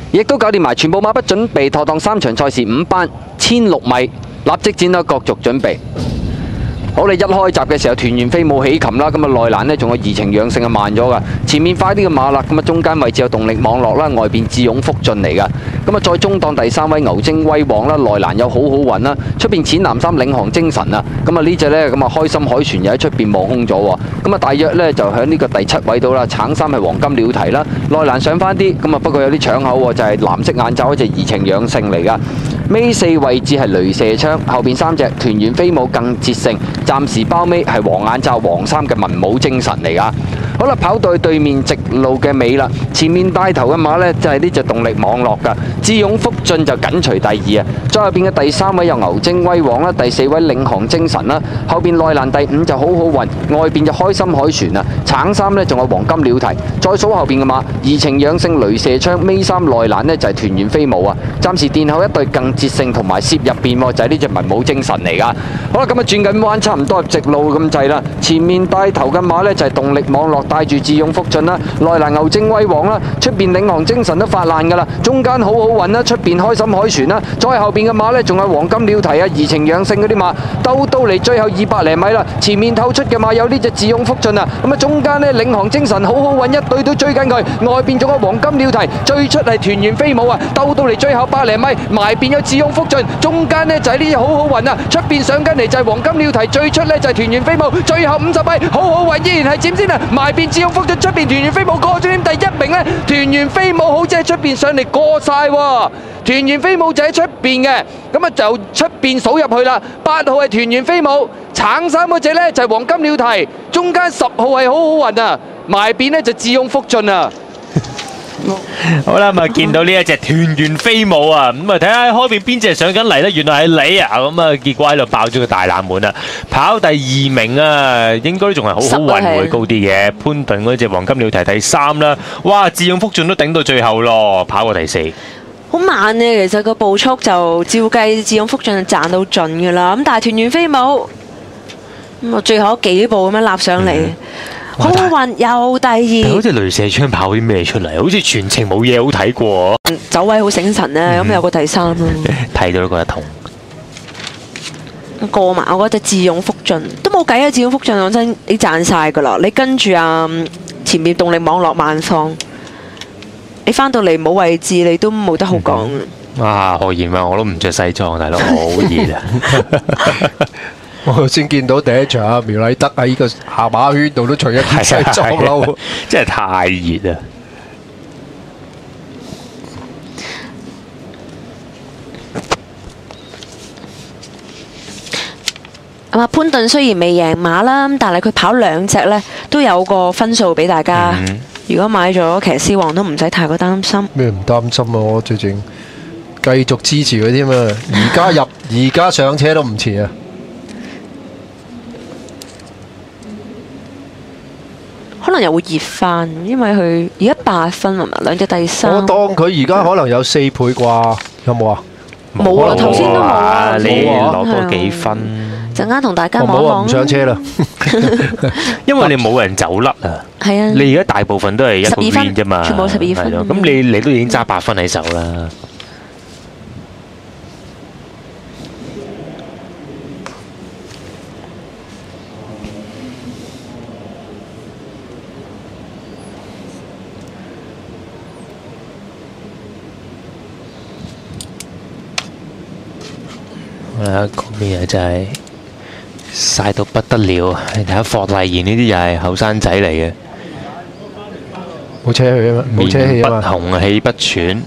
亦都搞掂埋全部馬匹準備妥當3場賽事5班1600米，立即展開角逐準備。好，你一開閘嘅時候，團圓飛舞起擒啦，咁啊內欄呢仲有怡情養性啊慢咗噶，前面快啲嘅馬啦，咁啊中間位置有動力網絡啦，外邊智勇福進嚟噶，咁啊再中檔第3位牛精威旺啦，內欄有好好運啦，出邊淺藍衫領航精神啊，咁啊呢隻呢，咁啊開心海泉又喺出邊望空咗喎，咁啊大約呢，就喺呢個第7位度啦，橙衫係黃金鳥蹄啦，內欄上翻啲，咁啊不過有啲搶口喎，就係藍色眼罩嗰隻怡情養性嚟噶。尾4位置係雷射槍，後邊3隻團圓飛舞更捷勝，暫時包尾係黃眼罩黃衫嘅文武精神嚟噶。好啦，跑到去對面直路嘅尾啦，前面帶頭嘅馬呢，就係呢隻動力網絡噶，智勇福進就緊隨第2啊，再後邊嘅第3位有牛精威旺啦，第4位領航精神啦，後邊內欄第5就好好運，外邊就開心海泉啊，橙衫呢仲有黃金鳥蹄，再數後邊嘅馬怡情養性雷射槍，尾3內欄呢就係團圓飛舞啊，暫時殿後一對更捷勝同埋攝入邊就係呢隻文武精神嚟噶。好啦，咁啊轉緊彎差唔多係直路咁滯啦，前面帶頭嘅馬呢，就係動力網絡帶住智勇福進啦，內欄牛精威旺啦，出邊領航精神都發爛噶啦，中間好好運啦，出邊開心海泉啦，再後邊嘅馬呢，仲有黃金鳥蹄啊，怡情養性嗰啲馬兜到嚟最後200零米啦，前面透出嘅馬有呢隻智勇福進啊，咁啊中間呢，領航精神好好運，一隊都追緊佢，外邊仲有黃金鳥蹄，最出係團圓飛舞啊，兜到嚟最後100零米，埋邊有智勇福進，中間呢就係呢隻好好運啊，出邊上緊嚟就係黃金鳥蹄，最出呢就係團圓飛舞，最後50米好好運依然係佔先啊，埋邊智勇福進，出邊團圓飛舞過咗點第1名呢，團圓飛舞好似喺出邊上嚟過晒喎，團圓飛舞就喺出邊嘅，咁啊就出邊數入去啦，8號係團圓飛舞，橙衫嗰隻呢就係黃金鳥蹄，中間10號係好好運啊，埋邊呢就智勇福進啊。 好啦，咁啊見到呢一隻團圓飛舞啊，咁啊睇下開邊邊隻上緊嚟咧，原來係你啊，咁啊結果喺度爆咗個大冷門啊，跑第2名啊，應該仲係好好運會高啲嘅，潘頓嗰隻黃金鳥蹄第3啦，哇，智勇福進都頂到最後咯，跑過第4。 好慢嘅，其實個步速就照計智勇福進賺到盡噶啦，咁但係團圓飛舞咁啊最後幾步咁樣立上嚟。好運又第2， 好似雷射槍跑啲咩出嚟？好似全程冇嘢好睇過。 走位好醒神咧，咁有個第3咯。 睇到都覺得痛。 過埋我嗰隻智勇福進都冇計啊！智勇福進講真，你賺晒噶啦，你跟住啊前面動力網絡慢放，你翻到嚟冇位置，你都冇得好講。 哇！何言話我都唔着西裝，大佬好熱啊！ 我先見到第一場啊，苗禮德喺呢個下馬圈度都除一件西裝褸， 真係太熱啦！ 潘頓雖然未贏馬啦，但係佢跑2隻呢都有個分數俾大家。如果買咗騎師王都唔使太過擔心。 咩唔擔心啊？我最正繼續支持佢添啊！而家上車都唔遲啊！ 可能又會熱翻，因為佢而家8分係嘛，2隻第3。 我當佢而家可能有4倍啩，有冇啊？ 冇啊，頭先都冇啊。 你攞多幾分？ 陣間同大家我冇啊，唔上車啦。 因為你冇人走甩啊。 係啊。 你而家大部分都係一個 win 啫嘛， 全部12分。 咁你都已經揸8分喺手啦。嗰邊啊真係曬到不得了，你睇下霍麗賢呢啲又係後生仔嚟嘅， 冇車去啊嘛，冇車氣啊嘛， 面不紅氣不喘。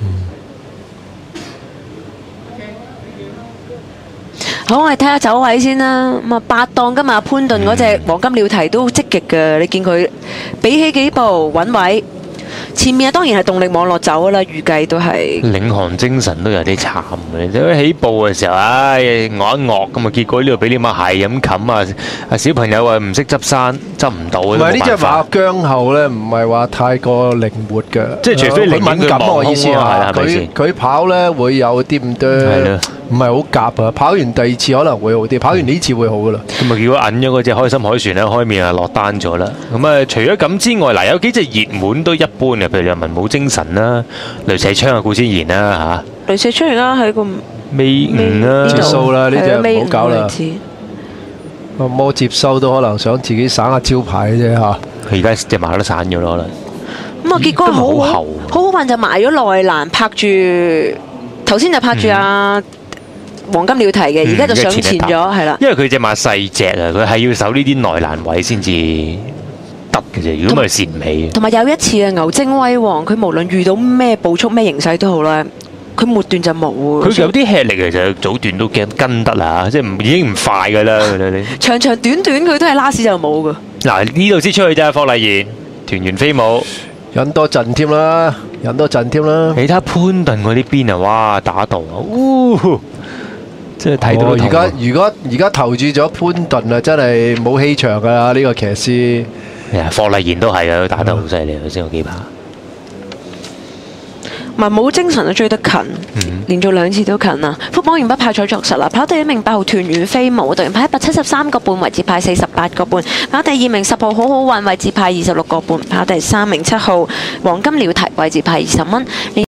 好，我哋睇下走位先啦。咁啊，8檔今日潘頓嗰隻黃金鳥蹄都積極嘅，你見佢比起幾步穩位。前面啊，當然係動力網絡走啦，預計都係。 領航精神都有啲慘嘅，即係起步嘅時候，唉，惡一惡咁啊，結果呢度俾啲馬係咁冚啊！啊小朋友啊唔識執山，執唔到。唔係呢隻馬姜後咧，唔係話太過靈活嘅， 即係除非你敏感我意思啊，佢跑咧會有啲咁多唔係好夾啊！跑完第二次可能會好啲，跑完呢次會好噶啦。 咁啊，結果揞咗嗰隻開心海船咧，開面啊落單咗啦。咁啊，除咗咁之外，嗱有幾隻熱門都一般嘅，譬如文武精神啦、雷射槍啊、顧千賢啦雷射槍而家喺個尾五啦， 接數啦，呢隻唔好搞啦。 尾摩接收都可能想自己省下招牌嘅啫嚇。 佢而家隻馬都散咗咯，可能。 咁啊，結果好好運就埋咗內欄，拍住頭先就拍住阿黃金鳥蹄嘅，而家就上前咗，係啦。 因為佢隻馬細隻啊，佢係要守呢啲內欄位先至得嘅啫。如果唔係蝕尾。同埋有一次啊，牛精威王，佢無論遇到咩步速、咩形勢都好啦，佢末段就冇喎。 佢有啲吃力其實早段都跟得啦，即係已經唔快㗎啦。 長長短短佢都係拉屎就冇㗎。 嗱呢度先出去啫，霍麗賢團圓飛舞。 忍多陣添啦，忍多陣添啦。 你睇下潘頓嗰啲邊啊，哇打到啊，即係睇到。 而家投注咗潘頓啊，真係冇氣場㗎啦！呢個騎師。 霍麗賢都係啊，打得好犀利啊，先有幾把。 文武精神都追得近，連續2次都近啊！福榜完不派彩作實啦，跑第1名8號團圓飛舞，隊員派173個半，位置派48個半；跑第2名10號好好運，位置派26個半；跑第3名7號黃金鳥蹄，位置派20蚊。